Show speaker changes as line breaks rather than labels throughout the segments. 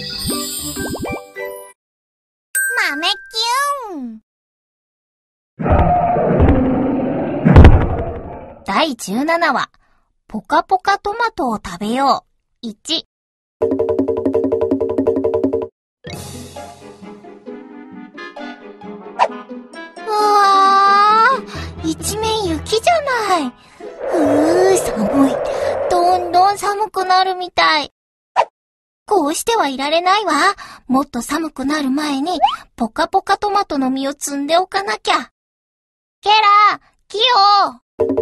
豆キュン。第17話、ポカポカトマトを食べよう。1。うわー、一面雪じゃない。寒い。どんどん寒くなるみたい。こうしてはいられないわ。もっと寒くなる前に、ポカポカトマトの実を摘んでおかなきゃ。ケラ、キヨ。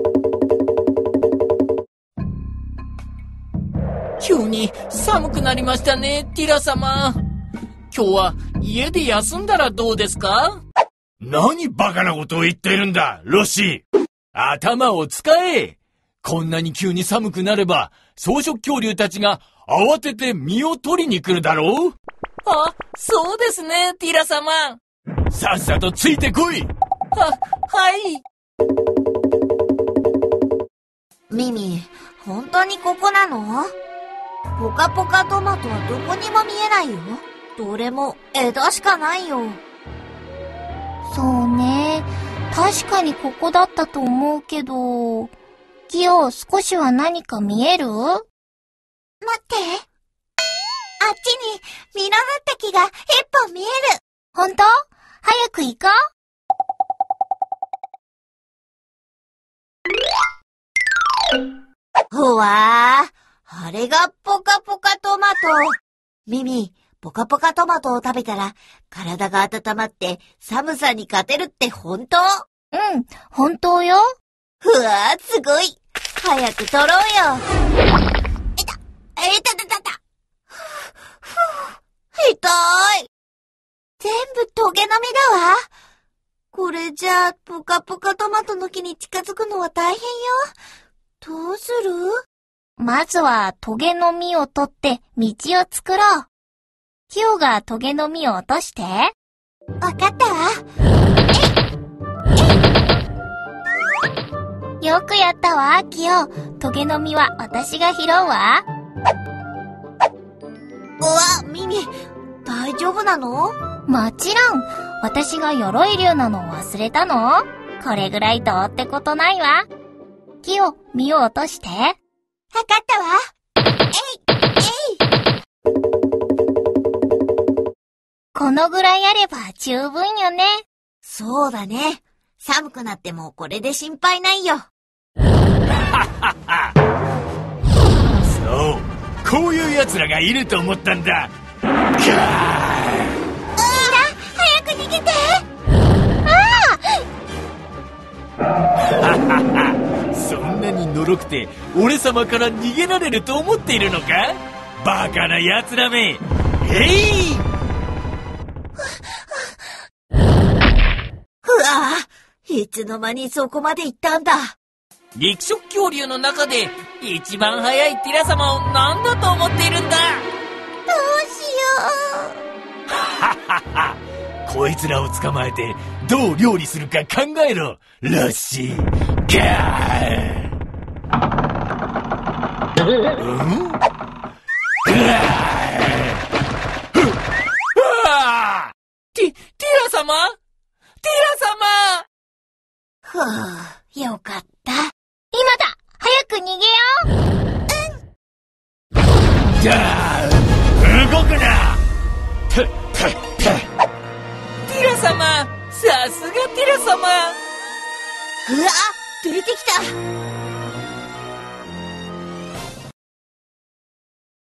急に寒くなりましたね、ティラ様。今日は家で休んだらどうですか？
何バカなことを言っているんだ、ロッシー。
頭を使え。こんなに急に寒くなれば、草食恐竜たちが慌てて実を取りに来るだろう？あ、そうですね、ティラ様。
さっさとついてこい。
はい。
ミミ、本当にここなの？ポカポカトマトはどこにも見えないよ。どれも枝しかないよ。そうね。確かにここだったと思うけど、キヨ、少しは何か見える？待って。あっちに実のなった木が一本見える。ほんと？早く行こう。ほわー。あれがポカポカトマト。ミミ、ポカポカトマトを食べたら体が温まって寒さに勝てるって本当？うん、本当よ。ふわー、すごい。早く取ろうよ。いた。痛い。全部トゲの実だわ。これじゃあ、ポカポカトマトの木に近づくのは大変よ。どうする？まずはトゲの実を取って道を作ろう。キヨがトゲの実を落として。わかったわ。よくやったわ、キヨ。トゲの実は私が拾うわ。うわ、ミミ、大丈夫なの？もちろん。私が鎧竜なのを忘れたの？これぐらいどうってことないわ。キヨ、実を落として。わかったわ。このぐらいあれば十分よね。そうだね。寒くなってもこれで心配ないよ。
そう、こういう奴らがいると思ったんだ。
早く逃げて。
そんなにのろくて俺様から逃げられると思っているのか？バカな奴らめ。
うわぁ、いつの間にそこまで行ったんだ。
肉食恐竜の中で一番速いティラ様を何だと思っているんだ？
どうしよ
う。こいつらを捕まえてどう料理するか考えろ、ロッシー。
ティラ様？ティラ様！
ふぅ、よかった。今だ！早く逃げよう！
動くな！
ティラ様！さすがティラ様！
うわ！出てきた！